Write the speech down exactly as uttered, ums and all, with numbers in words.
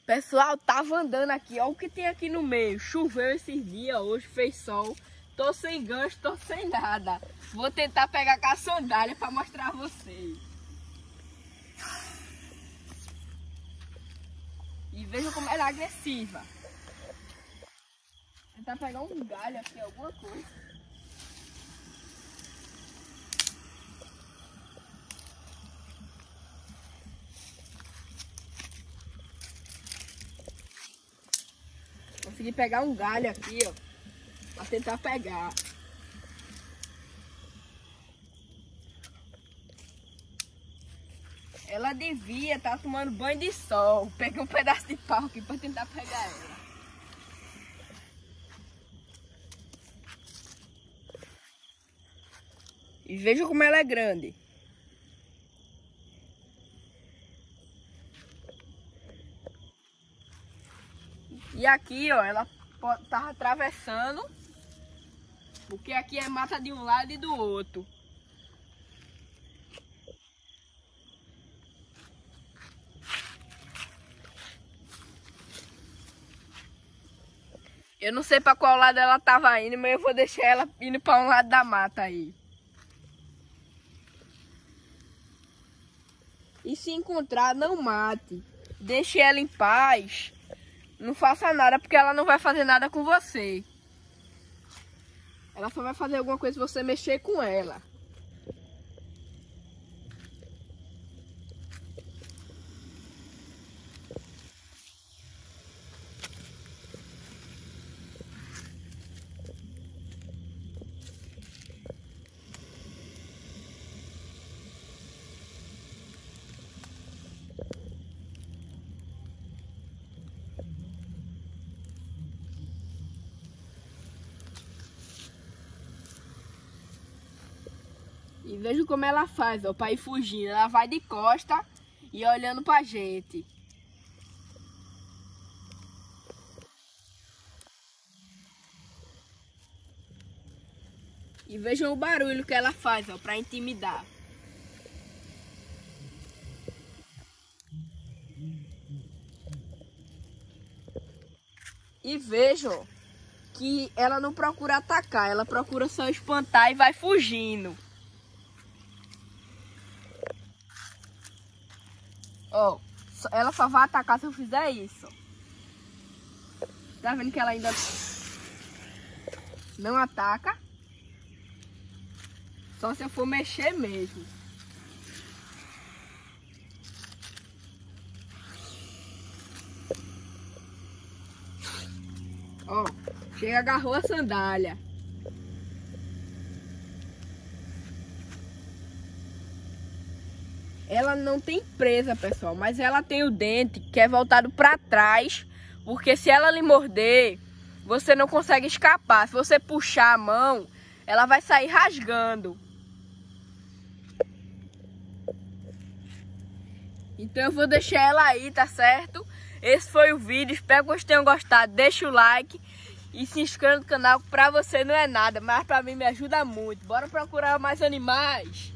Pessoal, tava andando aqui, olha o que tem aqui no meio. Choveu esses dias, hoje fez sol. Tô sem gancho, tô sem nada. Vou tentar pegar com a sandália pra mostrar a vocês. E vejam como ela é agressiva. Vou tentar pegar um galho aqui, alguma coisa. Consegui pegar um galho aqui, ó, pra tentar pegar. Ela devia estar tomando banho de sol. Peguei um pedaço de pau aqui pra tentar pegar ela. E veja como ela é grande. E aqui, ó, ela tava atravessando, porque aqui é mata de um lado e do outro. Eu não sei para qual lado ela tava indo, mas eu vou deixar ela indo para um lado da mata aí. E se encontrar, não mate. Deixe ela em paz. Não faça nada, porque ela não vai fazer nada com você. Ela só vai fazer alguma coisa se você mexer com ela. E veja como ela faz, ó, para ir fugindo. Ela vai de costa e olhando pra gente. E vejam o barulho que ela faz, ó, para intimidar. E vejam que ela não procura atacar, ela procura só espantar e vai fugindo. Ó, ela só vai atacar se eu fizer isso. Tá vendo que ela ainda não ataca? Só se eu for mexer mesmo. Ó, chega, agarrou a sandália. Ela não tem presa, pessoal, mas ela tem o dente que é voltado para trás, porque se ela lhe morder, você não consegue escapar. Se você puxar a mão, ela vai sair rasgando. Então eu vou deixar ela aí, tá certo? Esse foi o vídeo, espero que vocês tenham gostado. Deixa o like e se inscreva no canal, que pra você não é nada, mas pra mim me ajuda muito. Bora procurar mais animais.